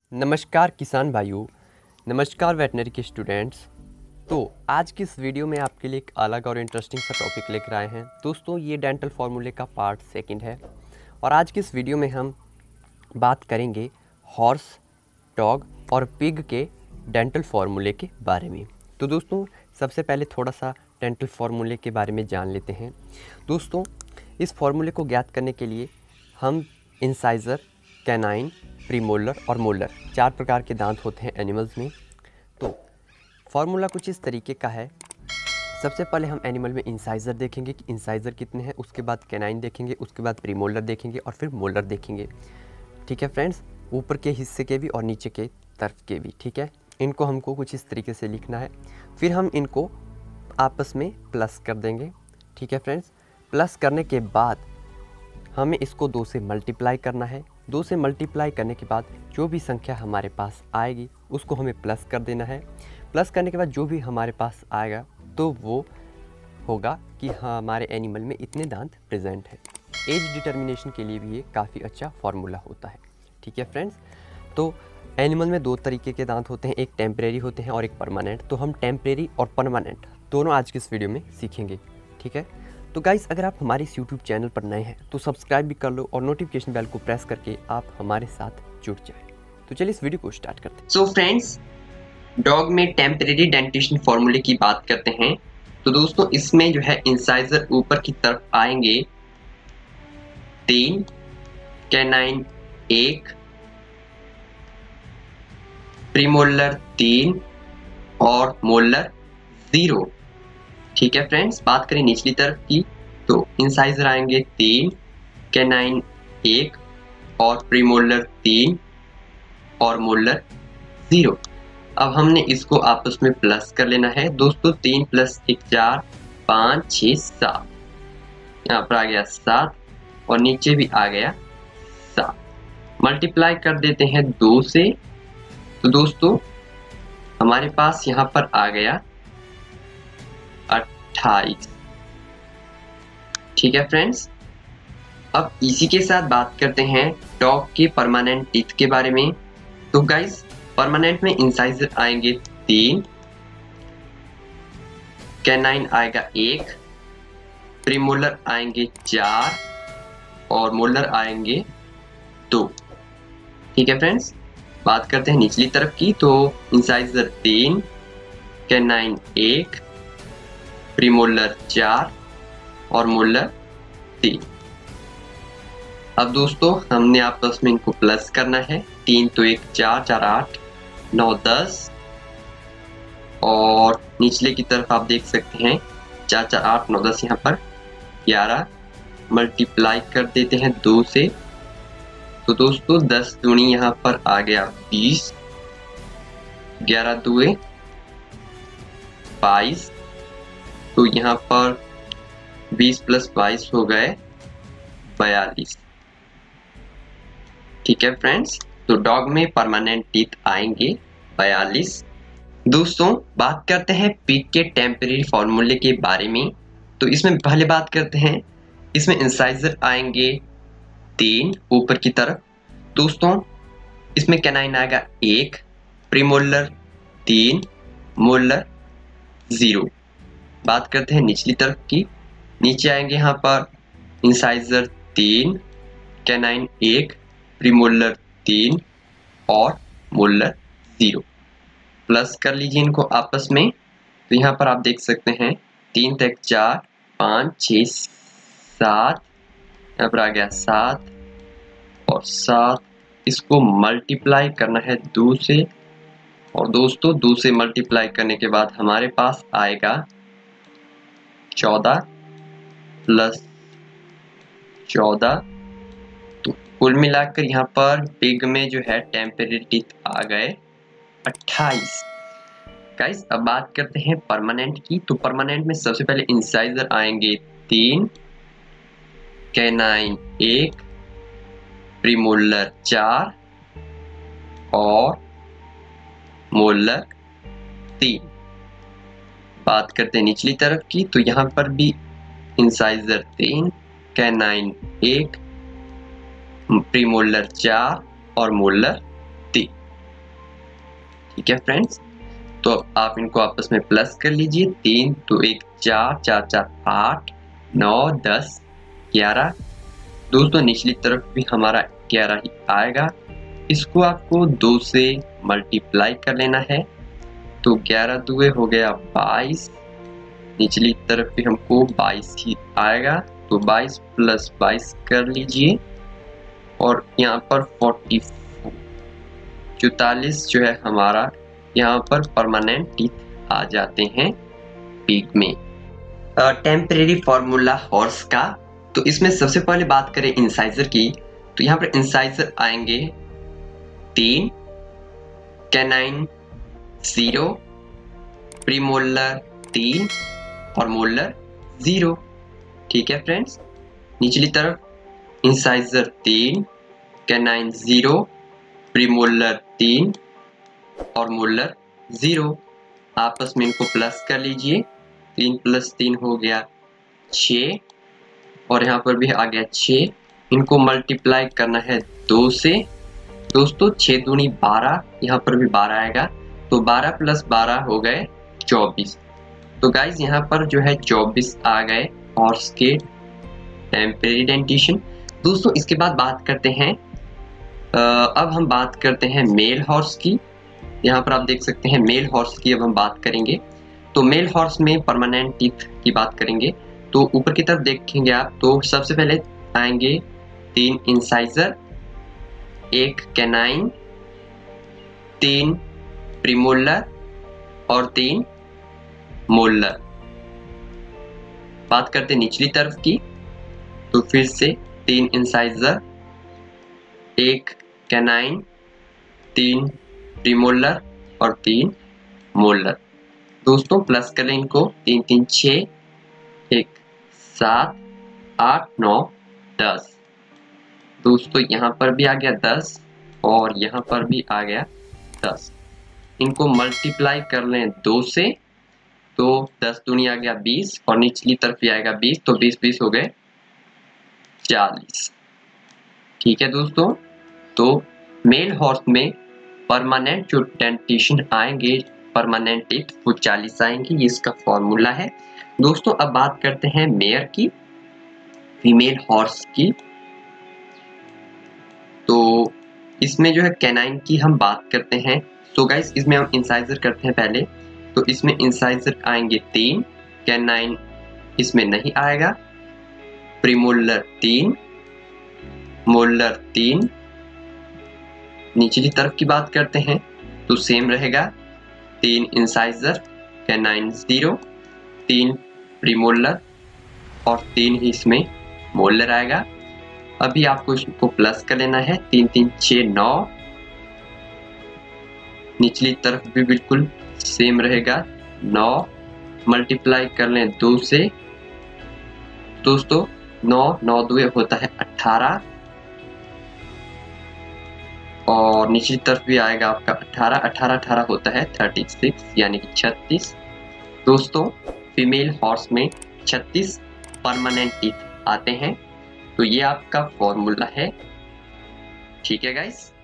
नमस्कार किसान भाइयों, नमस्कार वेटनरी के स्टूडेंट्स। तो आज की इस वीडियो में आपके लिए एक अलग और इंटरेस्टिंग सा टॉपिक लेकर आए हैं। दोस्तों, ये डेंटल फार्मूले का पार्ट सेकंड है और आज की इस वीडियो में हम बात करेंगे हॉर्स, डॉग और पिग के डेंटल फार्मूले के बारे में। तो दोस्तों, सबसे पहले थोड़ा सा डेंटल फार्मूले के बारे में जान लेते हैं। दोस्तों, इस फार्मूले को ज्ञात करने के लिए हम इंसाइज़र, कैनाइन, प्रीमोलर और मोलर 4 प्रकार के दांत होते हैं एनिमल्स में। तो फार्मूला कुछ इस तरीके का है। सबसे पहले हम एनिमल में इंसाइज़र देखेंगे कि इंसाइज़र कितने हैं, उसके बाद कैनाइन देखेंगे, उसके बाद प्रीमोलर देखेंगे और फिर मोलर देखेंगे। ठीक है फ्रेंड्स, ऊपर के हिस्से के भी और नीचे के तरफ के भी। ठीक है, इनको हमको कुछ इस तरीके से लिखना है। फिर हम इनको आपस में प्लस कर देंगे। ठीक है फ्रेंड्स, प्लस करने के बाद हमें इसको 2 से मल्टीप्लाई करना है। 2 से मल्टीप्लाई करने के बाद जो भी संख्या हमारे पास आएगी उसको हमें प्लस कर देना है। प्लस करने के बाद जो भी हमारे पास आएगा तो वो होगा कि हाँ, हमारे एनिमल में इतने दांत प्रेजेंट हैं। एज डिटर्मिनेशन के लिए भी ये काफ़ी अच्छा फार्मूला होता है। ठीक है फ्रेंड्स, तो एनिमल में 2 तरीके के दांत होते हैं, एक टेम्परेरी होते हैं और एक परमानेंट। तो हम टेम्परेरी और परमानेंट दोनों आज की इस वीडियो में सीखेंगे। ठीक है, तो गाइस, अगर आप हमारे इस यूट्यूब चैनल पर नए हैं तो सब्सक्राइब भी कर लो और नोटिफिकेशन बेल को प्रेस करके आप हमारे साथ जुड़ जाएं। तो चलिए इस वीडियो को स्टार्ट करते हैं। सो फ्रेंड्स, डॉग में टेम्परेरी डेंटिशन फॉर्मूले की बात करते हैं। तो दोस्तों, इसमें जो है इंसाइजर ऊपर की तरफ आएंगे 3, कैनाइन 1, प्रीमोलर 3 और मोलर 0। ठीक है फ्रेंड्स, बात करें निचली तरफ की तो इंसाइजर आएंगे 3, कैनाइन 1 और प्रीमोलर 3 और मोलर 0। अब हमने इसको आपस में प्लस कर लेना है। दोस्तों, 3 + 1 4, 5 6 7, यहाँ पर आ गया 7 और नीचे भी आ गया 7। मल्टीप्लाई कर देते हैं 2 से। तो दोस्तों, हमारे पास यहाँ पर आ गया 28। ठीक है फ्रेंड्स, अब इसी के साथ बात करते हैं डॉग के परमानेंट टीथ के बारे में। तो गाइस, परमानेंट में इंसाइजर आएंगे 3, कैनाइन आएगा 1, प्रीमोलर आएंगे 4 और मोलर आएंगे 2। ठीक है फ्रेंड्स, बात करते हैं निचली तरफ की तो इंसाइजर 3, कैनाइन 1, प्रीमोलर 4 और मोलर 3। अब दोस्तों, हमने आपस में इनको प्लस करना है। 3 तो 1 4 4 8 9 10 और निचले की तरफ आप देख सकते हैं 4 4 8 9 10, यहाँ पर 11। मल्टीप्लाई कर देते हैं 2 से। तो दोस्तों, 10 दूनी यहाँ पर आ गया 20, 11 दूए 22। तो यहाँ पर 20 + 22 हो गए 42। ठीक है फ्रेंड्स, तो डॉग में परमानेंट टीथ आएंगे 42। दोस्तों, बात करते हैं पिग के टेम्परेरी फॉर्मूले के बारे में। तो इसमें पहले बात करते हैं, इसमें इंसाइजर आएंगे 3 ऊपर की तरफ। दोस्तों, इसमें कैनाइन आएगा 1, प्रीमोलर 3, मोलर 0। बात करते हैं निचली तरफ की। नीचे आएंगे यहाँ पर इंसाइजर 3, कैनाइन 1, प्रीमोलर 3 और मोलर 0। प्लस कर लीजिए इनको आपस में। तो यहाँ पर आप देख सकते हैं 3 तक 4 5 6 7, यहाँ पर आ गया 7 और 7। इसको मल्टीप्लाई करना है 2 से। और दोस्तों, 2 से मल्टीप्लाई करने के बाद हमारे पास आएगा 14 + 14। तो कुल मिलाकर यहाँ पर पिग में जो है टेम्परेरी टीथ आ गए 28। गाइस, अब बात करते हैं परमानेंट की। तो परमानेंट में सबसे पहले इंसाइजर आएंगे 3, कैनाइन 1, प्रीमोलर 4 और मोलर 3। बात करते हैं निचली तरफ की तो यहाँ पर भी इंसाइजर 3, कैनाइन 1, प्रीमोलर 4 और मोलर 3। ठीक है फ्रेंड्स, तो अब आप इनको आपस में प्लस कर लीजिए। 3 तो 1 4, 4 4 8, 9 10 11। दोस्तों निचली तरफ भी हमारा 11 ही आएगा। इसको आपको 2 से मल्टीप्लाई कर लेना है, तो 11 दुए हो गया 22। निचली तरफ भी हमको 22 ही आएगा, तो 22 प्लस 22 कर लीजिए। और यहाँ पर 44 जो है हमारा यहाँ पर परमानेंट टीथ आ जाते हैं पिग में। टेम्परेरी फॉर्मूला हॉर्स का, तो इसमें सबसे पहले बात करें इंसाइजर की, तो यहाँ पर इंसाइजर आएंगे 3, कैनाइन 0, प्रीमोलर 3 और मोलर 0। ठीक है फ्रेंड्स, निचली तरफ इंसाइजर 3, कैनाइन 0, प्रीमोलर 3 और मोलर 0। आपस में इनको प्लस कर लीजिए। 3 + 3 हो गया 6 और यहाँ पर भी आ गया 6। इनको मल्टीप्लाई करना है 2 से। दोस्तों 6 दूनी 12, यहाँ पर भी 12 आएगा, तो 12 + 12 हो गए 24। तो गाइज यहाँ पर जो है 24 आ गए हॉर्स के टेम्परेरी डेंटिशन। दोस्तों इसके बाद बात करते हैं, अब हम बात करते हैं मेल हॉर्स की। यहाँ पर आप देख सकते हैं मेल हॉर्स की अब हम बात करेंगे। तो मेल हॉर्स में परमानेंट टीथ की बात करेंगे, तो ऊपर की तरफ देखेंगे आप, तो सबसे पहले आएंगे 3 इंसाइजर, 1 कैनाइन, 3 प्रीमोलर और 3 मोलर। बात करते निचली तरफ की, तो फिर से 3 इंसाइजर, 1 कैनाइन, 3 प्रीमोलर और 3 मोलर। दोस्तों प्लस करें इनको, 3 3 6, 1 7 8 9 10। दोस्तों यहाँ पर भी आ गया 10 और यहाँ पर भी आ गया 10। इनको मल्टीप्लाई कर लें 2 से, तो 10 दूनी आ गया 20 और निचली तरफ भी आएगा 20, तो 20 20 हो गए 40। ठीक है दोस्तों, तो मेल हॉर्स में परमानेंट जो डेंटिशन आएंगे, परमानेंट टीथ, वो 40 आएंगे। ये इसका फॉर्मूला है। दोस्तों अब बात करते हैं मेयर की, फीमेल हॉर्स की। तो इसमें जो है कैनाइन की हम बात करते हैं। तो गाइस इसमें हम इंसाइजर करते हैं पहले, तो इसमें इंसाइजर आएंगे 3, कैनाइन इसमें नहीं आएगा, प्रीमोलर 3, मोलर 3। निचली तरफ की बात करते हैं तो सेम रहेगा, 3 इंसाइजर, कैनाइन 0, 3 प्रीमोलर और 3 ही इसमें मोलर आएगा। अभी आपको इसको प्लस कर लेना है, 3 3 6 9। निचली तरफ भी बिल्कुल सेम रहेगा, 9 मल्टीप्लाई कर लें 2 से। दोस्तों 9 9 दुए होता है 18 और निचली तरफ भी आएगा आपका 18 18 18 होता है 36 यानी कि 36। दोस्तों फीमेल हॉर्स में 36 परमानेंट टीथ आते हैं। तो ये आपका फॉर्मूला है। ठीक है गाइस।